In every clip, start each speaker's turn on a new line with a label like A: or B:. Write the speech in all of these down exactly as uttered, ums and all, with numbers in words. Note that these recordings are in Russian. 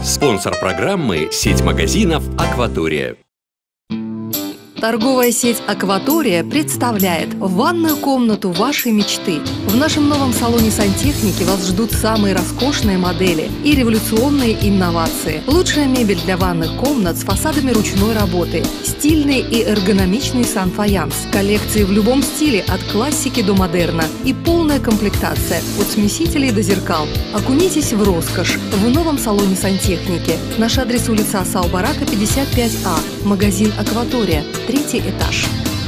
A: Спонсор программы – сеть магазинов «Акватория».
B: Торговая сеть «Акватория» представляет ванную комнату вашей мечты. В нашем новом салоне сантехники вас ждут самые роскошные модели и революционные инновации. Лучшая мебель для ванных комнат с фасадами ручной работы, стильный и эргономичный санфаянс, коллекции в любом стиле от классики до модерна и полная комплектация от смесителей до зеркал. Окунитесь в роскошь в новом салоне сантехники. Наш адрес: улица Асаубарака, пятьдесят пять А, магазин «Акватория», третий этаж.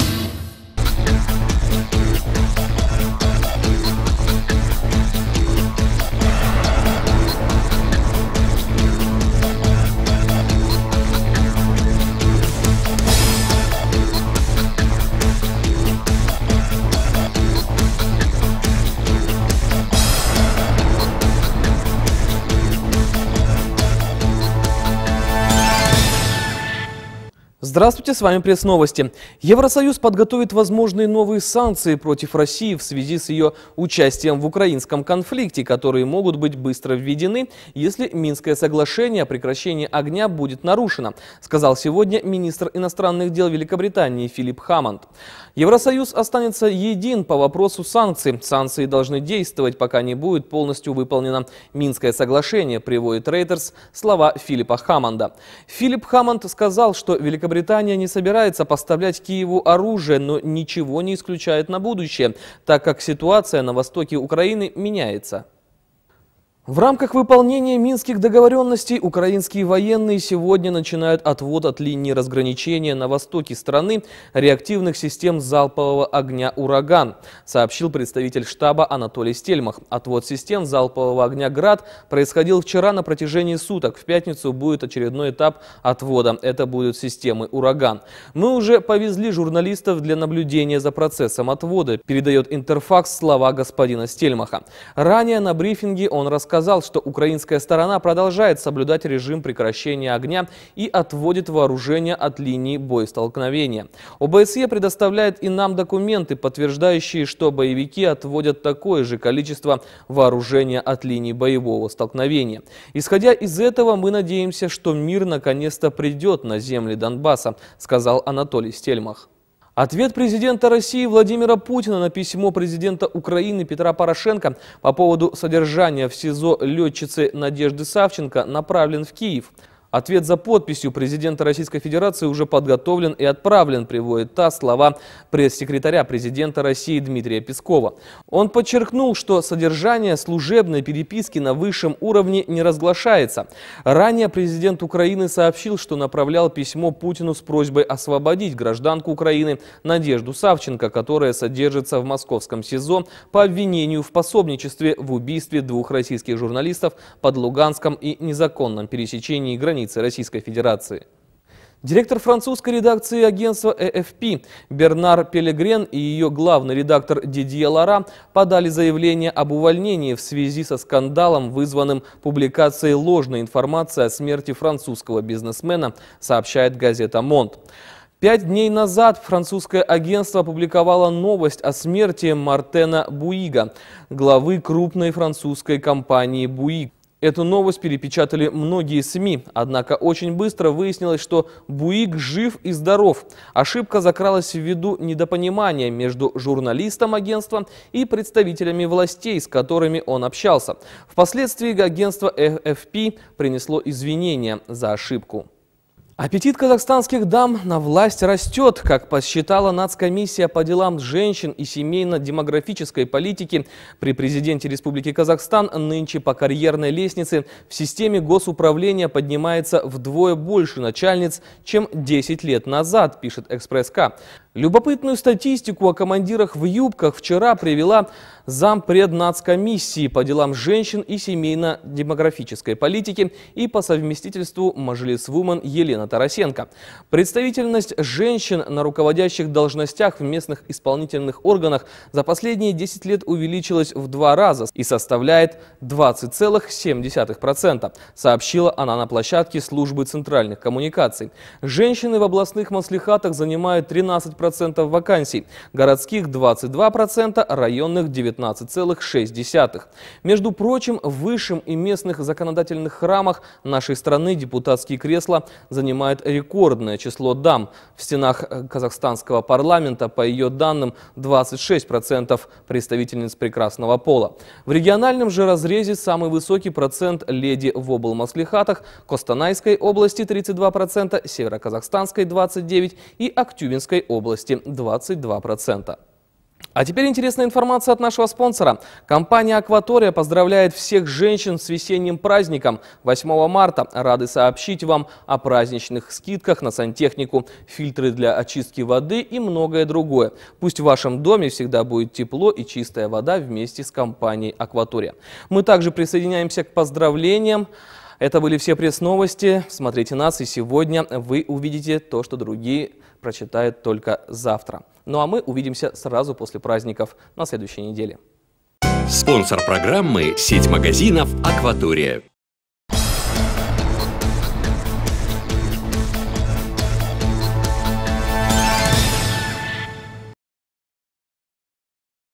C: Здравствуйте, с вами пресс-новости. Евросоюз подготовит возможные новые санкции против России в связи с ее участием в украинском конфликте, которые могут быть быстро введены, если Минское соглашение о прекращении огня будет нарушено, сказал сегодня министр иностранных дел Великобритании Филипп Хаммонд. Евросоюз останется един по вопросу санкций. Санкции должны действовать, пока не будет полностью выполнено Минское соглашение, приводит Reuters слова Филиппа Хаммонда. Филипп Хаммонд сказал, что Великобритания Британия не собирается поставлять Киеву оружие, но ничего не исключает на будущее, так как ситуация на востоке Украины меняется. В рамках выполнения минских договоренностей украинские военные сегодня начинают отвод от линии разграничения на востоке страны реактивных систем залпового огня «Ураган», сообщил представитель штаба Анатолий Стельмах. Отвод систем залпового огня «Град» происходил вчера на протяжении суток. В пятницу будет очередной этап отвода. Это будут системы «Ураган». Мы уже повезли журналистов для наблюдения за процессом отвода, передает Интерфакс слова господина Стельмаха. Ранее на брифинге он рассказал, сказал, что украинская сторона продолжает соблюдать режим прекращения огня и отводит вооружение от линии боестолкновения. ОБСЕ предоставляет и нам документы, подтверждающие, что боевики отводят такое же количество вооружения от линии боевого столкновения. Исходя из этого, мы надеемся, что мир наконец-то придет на земли Донбасса, сказал Анатолий Стельмах. Ответ президента России Владимира Путина на письмо президента Украины Петра Порошенко по поводу содержания в СИЗО летчицы Надежды Савченко направлен в Киев. Ответ за подписью президента Российской Федерации уже подготовлен и отправлен, приводит ТАСС слова пресс-секретаря президента России Дмитрия Пескова. Он подчеркнул, что содержание служебной переписки на высшем уровне не разглашается. Ранее президент Украины сообщил, что направлял письмо Путину с просьбой освободить гражданку Украины Надежду Савченко, которая содержится в московском СИЗО по обвинению в пособничестве в убийстве двух российских журналистов под Луганском и незаконном пересечении границы Российской Федерации. Директор французской редакции агентства э эф пи Бернар Пелегрен и ее главный редактор Дидье Лара подали заявление об увольнении в связи со скандалом, вызванным публикацией ложной информации о смерти французского бизнесмена, сообщает газета «Монт». Пять дней назад французское агентство опубликовало новость о смерти Мартена Буига, главы крупной французской компании «Буиг». Эту новость перепечатали многие СМИ, однако очень быстро выяснилось, что Буиг жив и здоров. Ошибка закралась ввиду недопонимания между журналистом агентства и представителями властей, с которыми он общался. Впоследствии агентство э эф пи принесло извинения за ошибку. Аппетит казахстанских дам на власть растет. Как посчитала Нацкомиссия по делам женщин и семейно-демографической политики при президенте Республики Казахстан, нынче по карьерной лестнице в системе госуправления поднимается вдвое больше начальниц, чем десять лет назад, пишет Экспресс-К. Любопытную статистику о командирах в юбках вчера привела зампред Нацкомиссии по делам женщин и семейно-демографической политики и по совместительству мажилисвумен Елена Тарасенко. Представительность женщин на руководящих должностях в местных исполнительных органах за последние десять лет увеличилась в два раза и составляет двадцать целых семь десятых процента, сообщила она на площадке службы центральных коммуникаций. Женщины в областных маслихатах занимают тринадцать процентов вакансий, городских двадцать два процента, районных девятнадцать пятнадцать целых шесть десятых. Между прочим, в высшем и местных законодательных храмах нашей страны депутатские кресла занимают рекордное число дам. В стенах казахстанского парламента, по ее данным, двадцать шесть процентов представительниц прекрасного пола. В региональном же разрезе самый высокий процент леди в облмаслихатах: Костанайской области тридцать два процента, Североказахстанской двадцать девять процентов и Актюбинской области двадцать два процента. А теперь интересная информация от нашего спонсора. Компания «Акватория» поздравляет всех женщин с весенним праздником. восьмого марта рады сообщить вам о праздничных скидках на сантехнику, фильтры для очистки воды и многое другое. Пусть в вашем доме всегда будет тепло и чистая вода вместе с компанией «Акватория». Мы также присоединяемся к поздравлениям. Это были все пресс-новости. Смотрите нас, и сегодня вы увидите то, что другие прочитают только завтра. Ну а мы увидимся сразу после праздников на следующей неделе.
A: Спонсор программы — сеть магазинов «Акватория».